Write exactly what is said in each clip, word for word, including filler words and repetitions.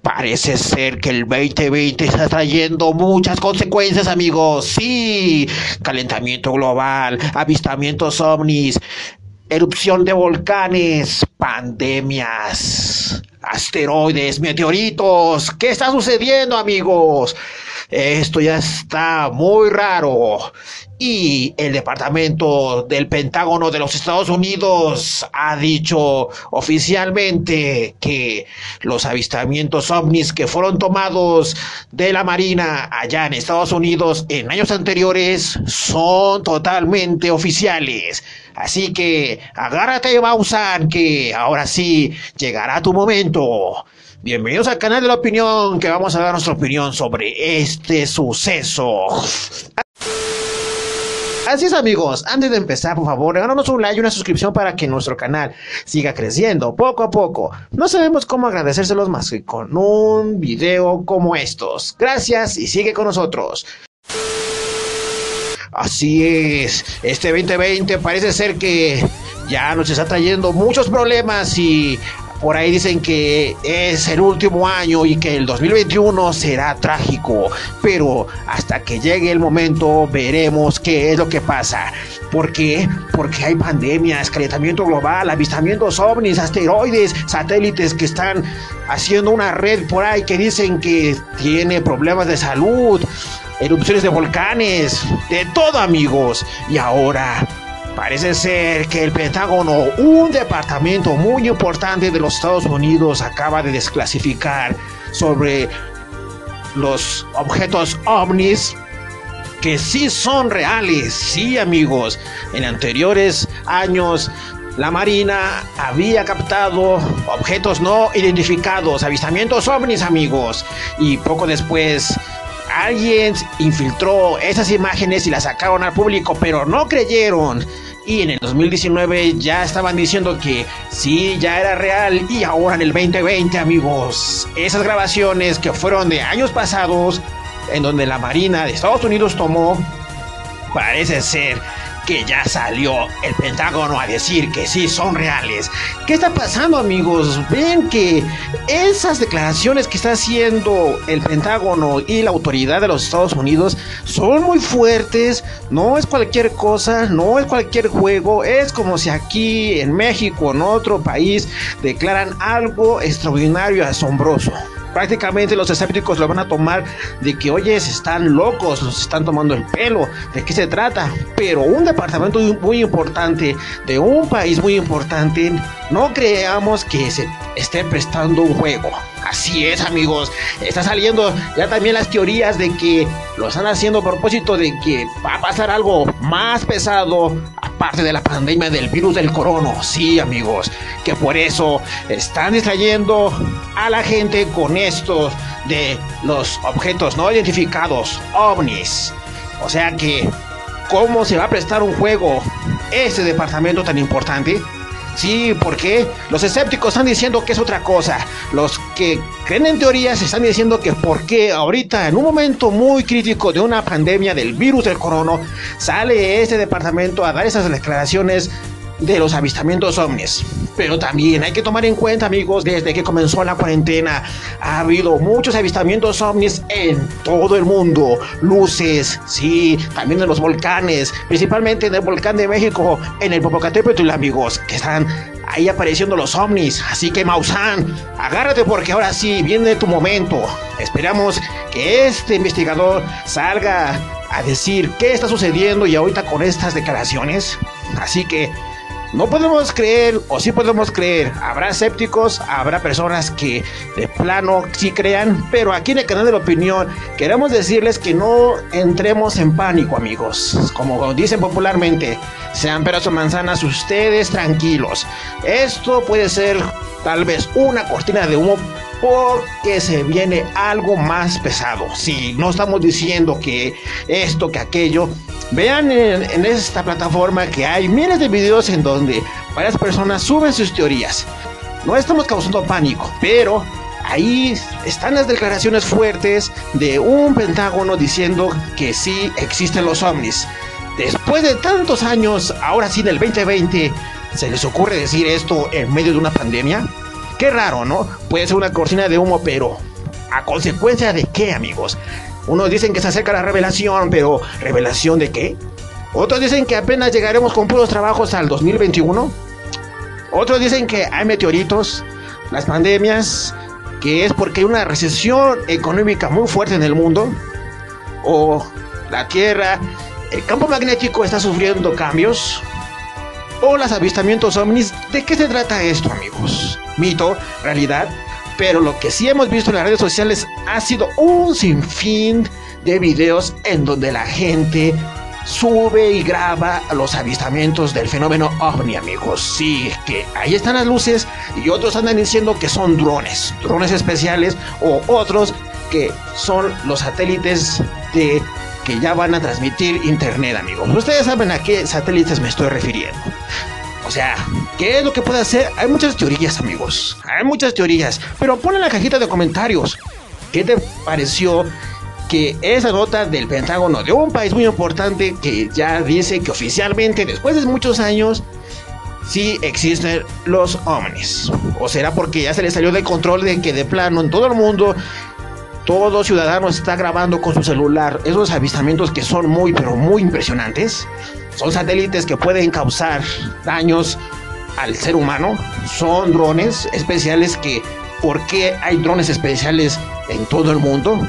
Parece ser que el veinte veinte está trayendo muchas consecuencias, amigos. Sí, calentamiento global, avistamientos ovnis, erupción de volcanes, pandemias, asteroides, meteoritos. ¿Qué está sucediendo, amigos? Esto ya está muy raro. Y el Departamento del Pentágono de los Estados Unidos ha dicho oficialmente que los avistamientos ovnis que fueron tomados de la Marina allá en Estados Unidos en años anteriores son totalmente oficiales. Así que agárrate, Maussan, que ahora sí llegará tu momento. Bienvenidos al canal de la opinión, que vamos a dar nuestra opinión sobre este suceso. Así es, amigos, antes de empezar, por favor, regálanos un like y una suscripción para que nuestro canal siga creciendo poco a poco. No sabemos cómo agradecérselos más que con un video como estos. Gracias y sigue con nosotros. Así es, este veinte veinte parece ser que ya nos está trayendo muchos problemas y por ahí dicen que es el último año y que el dos mil veintiuno será trágico, pero hasta que llegue el momento veremos qué es lo que pasa. ¿Por qué? Porque hay pandemias, calentamiento global, avistamientos ovnis, asteroides, satélites que están haciendo una red por ahí que dicen que tiene problemas de salud, erupciones de volcanes, de todo, amigos. Y ahora parece ser que el Pentágono, un departamento muy importante de los Estados Unidos, acaba de desclasificar sobre los objetos ovnis que sí son reales. Sí, amigos, en anteriores años la Marina había captado objetos no identificados, avistamientos ovnis, amigos, y poco después alguien infiltró esas imágenes y las sacaron al público, pero no creyeron. Y en el dos mil diecinueve ya estaban diciendo que sí, ya era real. Y ahora en el veinte veinte, amigos, esas grabaciones que fueron de años pasados, en donde la Marina de Estados Unidos tomó, parece ser que ya salió el Pentágono a decir que sí son reales. ¿Qué está pasando, amigos? Ven que esas declaraciones que está haciendo el Pentágono y la autoridad de los Estados Unidos son muy fuertes. No es cualquier cosa, no es cualquier juego. Es como si aquí en México, en otro país, declaran algo extraordinario y asombroso. Prácticamente los escépticos lo van a tomar de que, oye, se están locos, nos están tomando el pelo, ¿de qué se trata? Pero un departamento muy importante, de un país muy importante, no creamos que se esté prestando un juego. Así es, amigos, está saliendo ya también las teorías de que lo están haciendo a propósito de que va a pasar algo más pesado, aparte de la pandemia del virus del corona. Sí, amigos, que por eso están distrayendo a la gente con estos de los objetos no identificados, ovnis. O sea que, ¿cómo se va a prestar un juego este departamento tan importante? Sí, porque los escépticos están diciendo que es otra cosa. Los que creen en teorías están diciendo que porque ahorita, en un momento muy crítico de una pandemia del virus del corona, sale este departamento a dar esas declaraciones de los avistamientos ovnis. Pero también hay que tomar en cuenta, amigos, desde que comenzó la cuarentena ha habido muchos avistamientos ovnis en todo el mundo. Luces, sí, también en los volcanes, principalmente en el volcán de México, en el Popocatépetl, amigos, que están ahí apareciendo los ovnis. Así que, Maussan, agárrate porque ahora sí viene tu momento. Esperamos que este investigador salga a decir qué está sucediendo y ahorita con estas declaraciones. Así que no podemos creer, o sí podemos creer. Habrá escépticos, habrá personas que de plano sí crean, pero aquí en el canal de la opinión queremos decirles que no entremos en pánico, amigos. Como dicen popularmente, sean peras o manzanas, ustedes tranquilos. Esto puede ser tal vez una cortina de humo, porque se viene algo más pesado. Si no estamos diciendo que esto, que aquello. Vean en, en esta plataforma que hay miles de videos en donde varias personas suben sus teorías. No estamos causando pánico, pero ahí están las declaraciones fuertes de un Pentágono diciendo que sí existen los ovnis. Después de tantos años, ahora sí en el veinte veinte, ¿se les ocurre decir esto en medio de una pandemia? Qué raro, ¿no? Puede ser una cortina de humo, pero ¿A consecuencia de qué, amigos? Unos dicen que se acerca la revelación, pero ¿revelación de qué? Otros dicen que apenas llegaremos con puros trabajos al dos mil veintiuno. Otros dicen que hay meteoritos, las pandemias, que es porque hay una recesión económica muy fuerte en el mundo. O la Tierra, el campo magnético está sufriendo cambios. O los avistamientos ovnis. ¿De qué se trata esto, amigos? ¿Mito? ¿Realidad? Pero lo que sí hemos visto en las redes sociales ha sido un sinfín de videos en donde la gente sube y graba los avistamientos del fenómeno ovni, amigos. Sí, que ahí están las luces y otros andan diciendo que son drones, drones especiales, o otros que son los satélites de que ya van a transmitir internet, amigos. Ustedes saben a qué satélites me estoy refiriendo. O sea, ¿qué es lo que puede hacer? Hay muchas teorías, amigos. Hay muchas teorías. Pero pon en la cajita de comentarios ¿qué te pareció que esa nota del Pentágono de un país muy importante que ya dice que oficialmente, después de muchos años, sí existen los ovnis? ¿O será porque ya se les salió de control de que de plano en todo el mundo todo ciudadano está grabando con su celular esos avistamientos que son muy, pero muy impresionantes? Son satélites que pueden causar daños al ser humano. Son drones especiales que... ¿Por qué hay drones especiales en todo el mundo?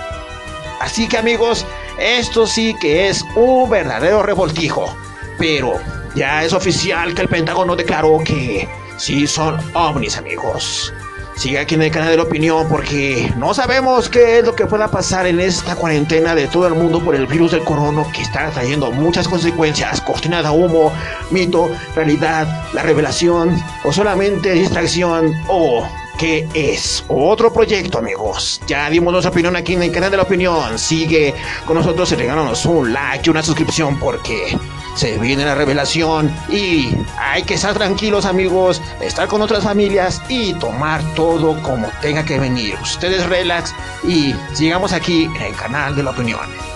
Así que, amigos, esto sí que es un verdadero revoltijo. Pero ya es oficial que el Pentágono declaró que sí son ovnis, amigos. Sigue aquí en el canal de La Opinión porque no sabemos qué es lo que pueda pasar en esta cuarentena de todo el mundo por el virus del corona, que está trayendo muchas consecuencias. Cortina de humo, mito, realidad, la revelación, o solamente distracción, o qué es otro proyecto, amigos. Ya dimos nuestra opinión aquí en el canal de La Opinión. Sigue con nosotros y regálanos un like y una suscripción porque se viene la revelación y hay que estar tranquilos, amigos, estar con otras familias y tomar todo como tenga que venir. Ustedes relax y sigamos aquí en el canal de La Opinión.